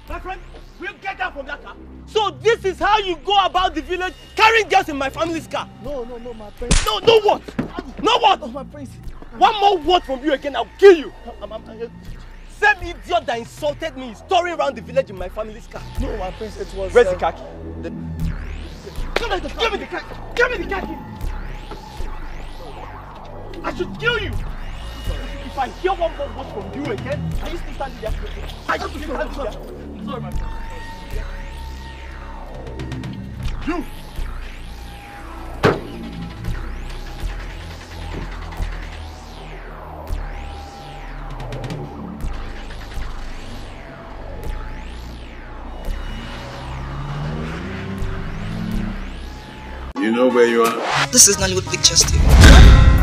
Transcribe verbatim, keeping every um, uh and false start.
My friend, we'll get down from that car. So this is how you go about the village, carrying girls in my family's car? No, no, no, my prince. No, no what? No what? Oh, my prince. One more word from you again, I'll kill you. I'm, I'm, I'm, same idiot that insulted me is touring around the village in my family's car. No, my prince, it was... Where's uh, the khaki? The... Give me the khaki! Give me the khaki! Give me the khaki! I should kill you! If I hear one more word from you again, are you still standing there? Are you still standing there? Sorry, my friend. You! You know where you are? This is Nollywood Pictures T V.